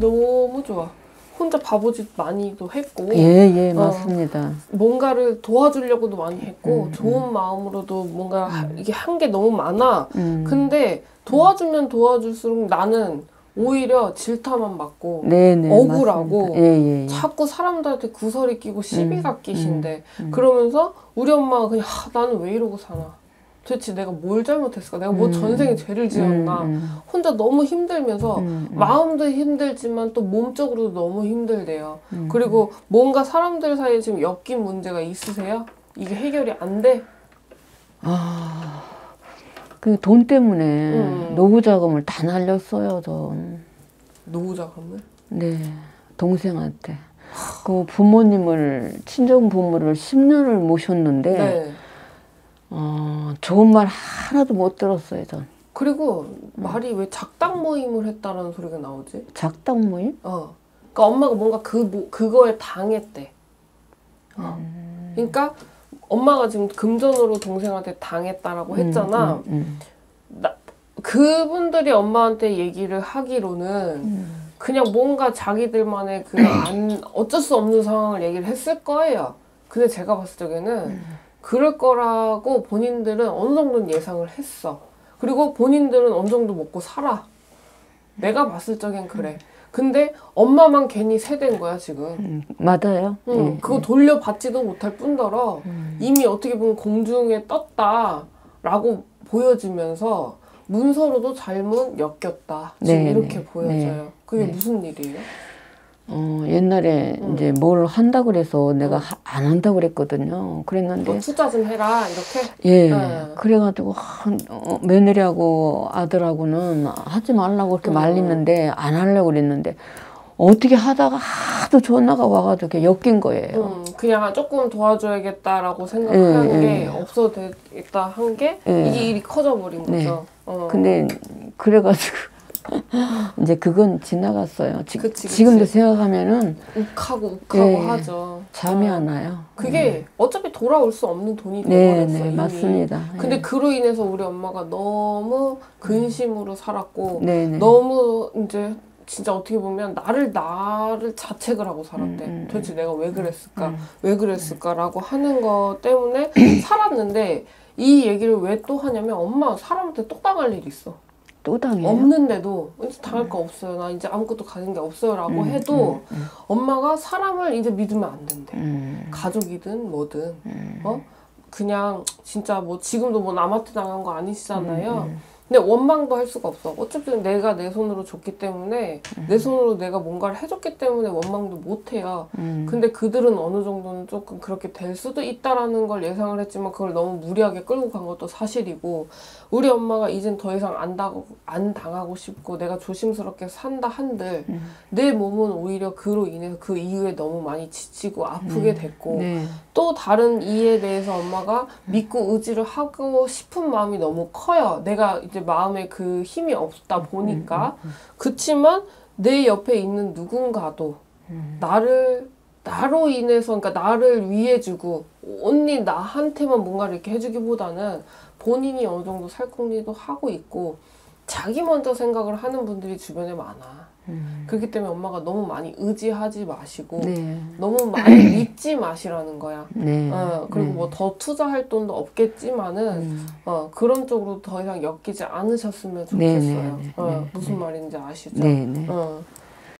너무 좋아. 혼자 바보짓 많이도 했고. 예, 맞습니다. 뭔가를 도와주려고도 많이 했고, 좋은 마음으로도 뭔가 이게 한 게 너무 많아. 근데 도와주면 도와줄수록 나는 오히려 질타만 받고, 억울하고, 자꾸 사람들한테 구설이 끼고 시비가 끼신데, 그러면서 우리 엄마가 그냥, 나는 왜 이러고 사나. 도대체 내가 뭘 잘못했을까? 내가 뭐 전생에 죄를 지었나? 혼자 너무 힘들면서 마음도 힘들지만 또 몸적으로도 너무 힘들대요. 그리고 뭔가 사람들 사이에 지금 엮인 문제가 있으세요? 이게 해결이 안 돼? 그 돈 때문에 노후 자금을 다 날렸어요, 전. 노후 자금을? 네, 동생한테. 그 부모님을, 친정 부모를 10년을 모셨는데, 네. 좋은 말 하나도 못 들었어요, 전. 그리고 말이 왜 작당 모임을 했다라는 소리가 나오지? 작당 모임? 그러니까 엄마가 뭔가 그거에 당했대. 그러니까 엄마가 지금 금전으로 동생한테 당했다라고 했잖아. 그분들이 엄마한테 얘기를 하기로는 그냥 뭔가 자기들만의 어쩔 수 없는 상황을 얘기를 했을 거예요. 근데 제가 봤을 적에는 그럴 거라고 본인들은 어느 정도는 예상을 했어. 그리고 본인들은 어느 정도 먹고 살아. 내가 봤을 적엔 그래. 근데 엄마만 괜히 세댄 거야, 지금. 맞아요. 그거 돌려받지도 못할 뿐더러 이미 어떻게 보면 공중에 떴다라고 보여지면서 문서로도 잘못 엮였다. 지금 이렇게 보여져요. 그게 무슨 일이에요? 옛날에 이제 뭘 한다고 그래서 내가 안 한다고 그랬거든요. 그랬는데. 투자 좀 해라, 이렇게? 예. 그래가지고, 며느리하고 아들하고는 하지 말라고 그렇게 말리는데, 안 하려고 그랬는데, 어떻게 하다가 하도 전화가 와가지고 이렇게 엮인 거예요. 그냥 조금 도와줘야겠다라고 생각하는 게 없어도 되겠다 한 게 이게 일이 커져버린 거죠. 근데 그래가지고 이제 그건 지나갔어요. 그치. 지금도 생각하면은 욱하고 하죠. 잠이 안 와요. 그게 어차피 돌아올 수 없는 돈이 돼버렸어. 네, 맞습니다. 근데 그로 인해서 우리 엄마가 너무 근심으로 살았고 네. 너무 이제 진짜 어떻게 보면 나를 자책을 하고 살았대. 도대체 내가 왜 그랬을까라고 하는 거 때문에 살았는데 이 얘기를 왜 또 하냐면 엄마 사람한테 또 당할 일이 있어. 또 당해요? 없는데도 이제 당할 거 없어요. 나 이제 아무것도 가진 게 없어요 라고 해도 엄마가 사람을 이제 믿으면 안 된대. 가족이든 뭐든 그냥 진짜 뭐 지금도 뭐 남한테 당한 거 아니시잖아요. 근데 원망도 할 수가 없어. 어차피 내가 내 손으로 줬기 때문에 내 손으로 내가 뭔가를 해줬기 때문에 원망도 못 해요. 근데 그들은 어느 정도는 조금 그렇게 될 수도 있다라는 걸 예상을 했지만 그걸 너무 무리하게 끌고 간 것도 사실이고 우리 엄마가 이젠 더 이상 안 당하고 싶고 내가 조심스럽게 산다 한들 내 몸은 오히려 그로 인해서 그 이후에 너무 많이 지치고 아프게 됐고 또 다른 이에 대해서 엄마가 믿고 의지를 하고 싶은 마음이 너무 커요. 내가 이제 마음에 그 힘이 없다 보니까 그치만 내 옆에 있는 누군가도 나로 인해서 그러니까 나를 위해주고 언니 나한테만 뭔가를 이렇게 해주기보다는 본인이 어느 정도 살궁리도 하고 있고 자기 먼저 생각을 하는 분들이 주변에 많아. 그렇기 때문에 엄마가 너무 많이 의지하지 마시고 너무 많이 믿지 마시라는 거야. 그리고 뭐 더 투자할 돈도 없겠지만은 그런 쪽으로 더 이상 엮이지 않으셨으면 좋겠어요. 무슨 말인지 아시죠?